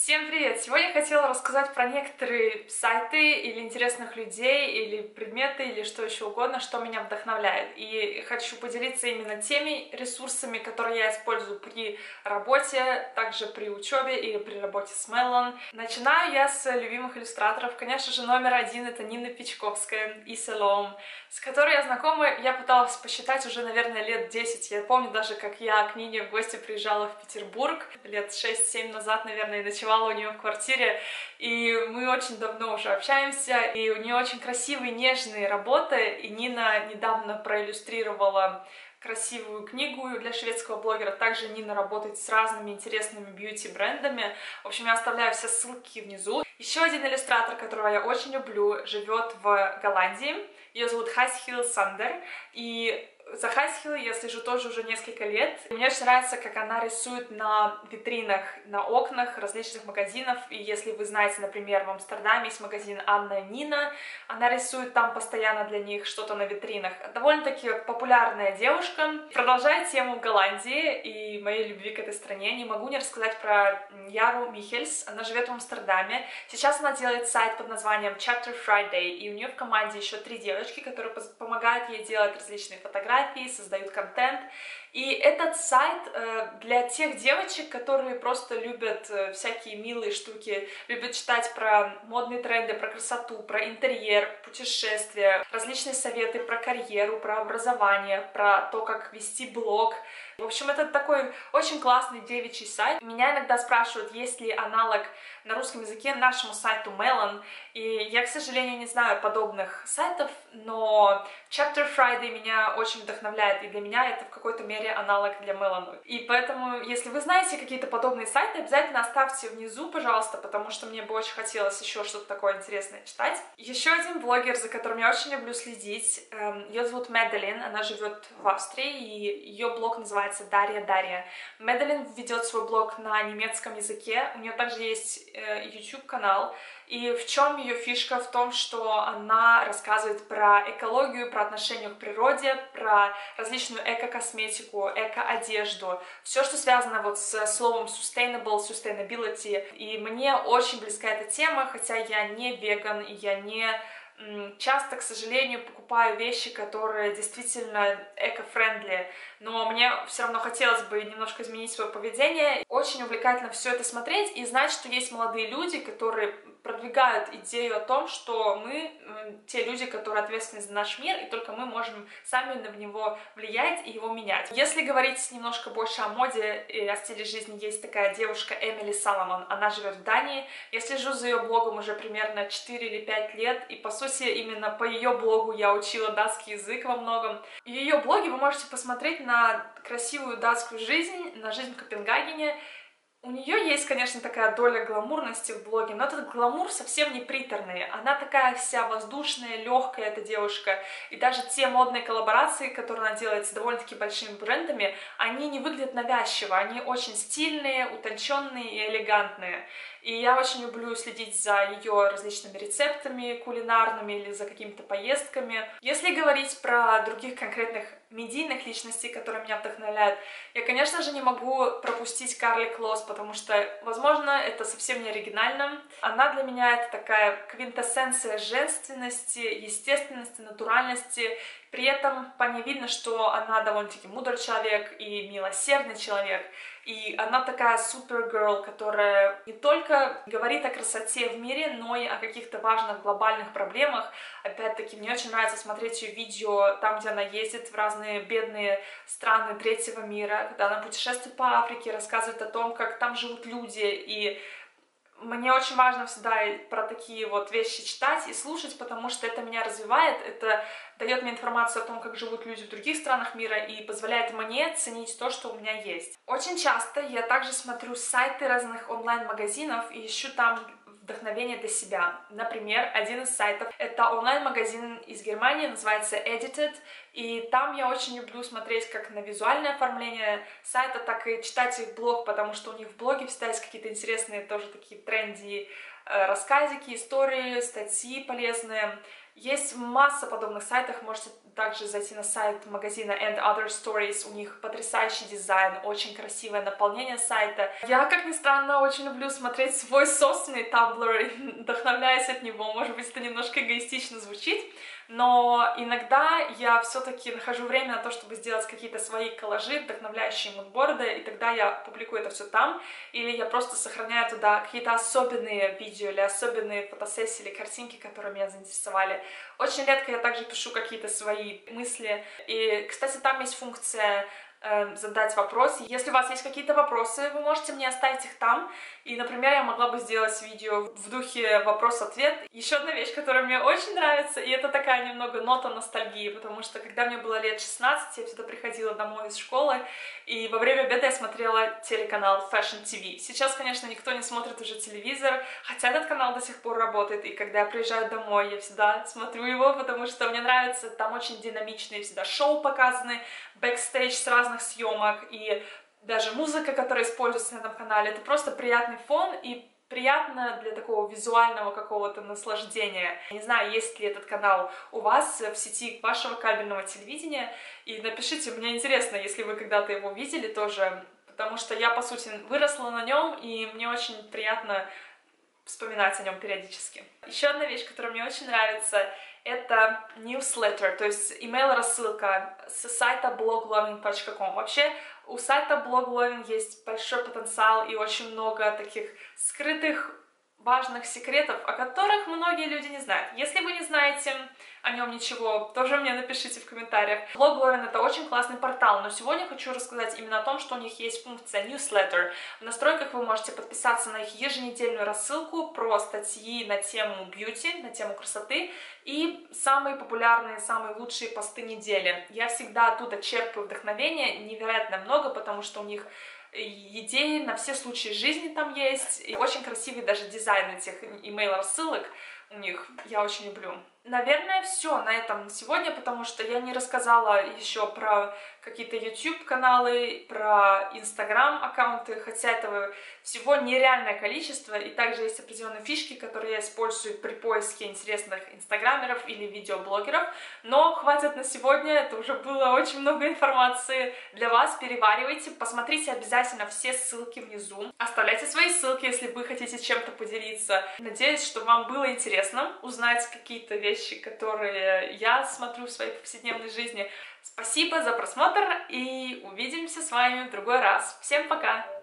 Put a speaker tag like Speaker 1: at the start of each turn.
Speaker 1: Всем привет! Сегодня я хотела рассказать про некоторые сайты или интересных людей, или предметы, или что еще угодно, что меня вдохновляет. И хочу поделиться именно теми ресурсами, которые я использую при работе, также при учебе и при работе с Melon. Начинаю я с любимых иллюстраторов. Конечно же, номер один — это Нина Пичковская и Salome, с которой я знакома. Я пыталась посчитать уже, наверное, лет 10. Я помню даже, как я к Нине в гости приезжала в Петербург лет 6-7 назад, наверное, и ночевала у нее в квартире, и мы очень давно уже общаемся, и у нее очень красивые, нежные работы, и Нина недавно проиллюстрировала красивую книгу для шведского блогера. Также Нина работает с разными интересными бьюти-брендами. В общем, я оставляю все ссылки внизу. Еще один иллюстратор, которого я очень люблю, живет в Голландии. Ее зовут Хасхил Сандер, и за Хасхил я слежу тоже уже несколько лет. Мне очень нравится, как она рисует на витринах, на окнах различных магазинов. И если вы знаете, например, в Амстердаме есть магазин Анна и Нина, она рисует там постоянно для них что-то на витринах. Довольно-таки популярная девушка. Продолжая тему Голландии и моей любви к этой стране, не могу не рассказать про Яру Михельс. Она живет в Амстердаме. Сейчас она делает сайт под названием Chapter Friday, и у нее в команде еще 3 девочки, которые помогают ей делать различные фотографии, создают контент. И этот сайт для тех девочек, которые просто любят всякие милые штуки, любят читать про модные тренды, про красоту, про интерьер, путешествия, различные советы про карьеру, про образование, про то, как вести блог. В общем, это такой очень классный девичий сайт. Меня иногда спрашивают, есть ли аналог на русском языке нашему сайту Melon, и я, к сожалению, не знаю подобных сайтов, но Chapter Friday меня очень вдохновляет, и для меня это в какой-то мере аналог для Melon. И поэтому, если вы знаете какие-то подобные сайты, обязательно оставьте внизу, пожалуйста, потому что мне бы очень хотелось еще что-то такое интересное читать. Еще один блогер, за которым я очень люблю следить, ее зовут Мэдалин, она живет в Австрии, и ее блог называется Дарья. Мэдалин ведет свой блог на немецком языке, у нее также есть YouTube-канал, и в чем ее фишка? В том, что она рассказывает про экологию, про отношение к природе, про различную эко-косметику, эко-одежду, все, что связано вот с словом sustainability. И мне очень близка эта тема, хотя я не веган, и я не часто, к сожалению, покупаю вещи, которые действительно эко-френдли, но мне все равно хотелось бы немножко изменить свое поведение. Очень увлекательно все это смотреть и знать, что есть молодые люди, которые продвигают идею о том, что мы те люди, которые ответственны за наш мир, и только мы можем сами в него влиять и его менять. Если говорить немножко больше о моде и о стиле жизни, есть такая девушка Эмили Соломон, она живет в Дании. Я слежу за ее блогом уже примерно 4 или 5 лет, и по сути именно по ее блогу я учила датский язык во многом. В ее блоге вы можете посмотреть на красивую датскую жизнь, на жизнь в Копенгагене. У нее есть, конечно, такая доля гламурности в блоге, но этот гламур совсем не приторный. Она такая вся воздушная, легкая, эта девушка. И даже те модные коллаборации, которые она делает с довольно-таки большими брендами, они не выглядят навязчиво. Они очень стильные, утонченные и элегантные. И я очень люблю следить за ее различными рецептами кулинарными или за какими-то поездками. Если говорить про других конкретных медийных личностей, которые меня вдохновляют, я, конечно же, не могу пропустить Карли Клосс, потому что, возможно, это совсем не оригинально. Она для меня это такая квинтэссенция женственности, естественности, натуральности. При этом по ней видно, что она довольно-таки мудрый человек и милосердный человек. И она такая супергерл, которая не только говорит о красоте в мире, но и о каких-то важных глобальных проблемах. Опять-таки, мне очень нравится смотреть ее видео там, где она ездит в разные бедные страны третьего мира, когда она путешествует по Африке, рассказывает о том, как там живут люди. И мне очень важно всегда про такие вот вещи читать и слушать, потому что это меня развивает, это дает мне информацию о том, как живут люди в других странах мира и позволяет мне ценить то, что у меня есть. Очень часто я также смотрю сайты разных онлайн-магазинов и ищу там вдохновение для себя. Например, один из сайтов — это онлайн-магазин из Германии, называется Edited, и там я очень люблю смотреть как на визуальное оформление сайта, так и читать их блог, потому что у них в блоге всегда есть какие-то интересные тоже такие тренди рассказики, истории, статьи полезные. Есть масса подобных сайтов, можете также зайти на сайт магазина And Other Stories, у них потрясающий дизайн, очень красивое наполнение сайта. Я, как ни странно, очень люблю смотреть свой собственный Tumblr, вдохновляясь от него, может быть, это немножко эгоистично звучит, но иногда я все-таки нахожу время на то, чтобы сделать какие-то свои коллажи, вдохновляющие мудборды, и тогда я публикую это все там, или я просто сохраняю туда какие-то особенные видео или особенные фотосессии или картинки, которые меня заинтересовали. Очень редко я также пишу какие-то свои мысли, и, кстати, там есть функция задать вопрос. Если у вас есть какие-то вопросы, вы можете мне оставить их там. И, например, я могла бы сделать видео в духе вопрос-ответ. Еще одна вещь, которая мне очень нравится, и это такая немного нота ностальгии, потому что когда мне было лет 16, я всегда приходила домой из школы, и во время обеда я смотрела телеканал Fashion TV. Сейчас, конечно, никто не смотрит уже телевизор, хотя этот канал до сих пор работает, и когда я приезжаю домой, я всегда смотрю его, потому что мне нравится, там очень динамичные всегда шоу показаны, бэкстейдж с разных съемок, и даже музыка, которая используется на этом канале, это просто приятный фон и приятно для такого визуального какого-то наслаждения. Не знаю, есть ли этот канал у вас в сети вашего кабельного телевидения, и напишите, мне интересно, если вы когда-то его видели тоже, потому что я, по сути, выросла на нем, и мне очень приятно вспоминать о нем периодически. Еще одна вещь, которая мне очень нравится, это newsletter, то есть email-рассылка с сайта bloglovin.com. Вообще, у сайта Bloglovin есть большой потенциал и очень много таких скрытых важных секретов, о которых многие люди не знают. Если вы не знаете о нем ничего, тоже мне напишите в комментариях. Bloglovin — это очень классный портал, но сегодня хочу рассказать именно о том, что у них есть функция newsletter. В настройках вы можете подписаться на их еженедельную рассылку про статьи на тему бьюти, на тему красоты и самые популярные, самые лучшие посты недели. Я всегда оттуда черпаю вдохновение, невероятно много, потому что у них идеи на все случаи жизни там есть. И очень красивый даже дизайн этих email-рассылок у них. Я очень люблю. Наверное, все на этом сегодня, потому что я не рассказала еще про какие-то YouTube-каналы, про Instagram-аккаунты, хотя этого всего нереальное количество, и также есть определенные фишки, которые я использую при поиске интересных инстаграмеров или видеоблогеров, но хватит на сегодня, это уже было очень много информации для вас, переваривайте, посмотрите обязательно все ссылки внизу, оставляйте свои ссылки, если вы хотите чем-то поделиться. Надеюсь, что вам было интересно узнать какие-то вещи, которые я смотрю в своей повседневной жизни. Спасибо за просмотр и увидимся с вами в другой раз. Всем пока!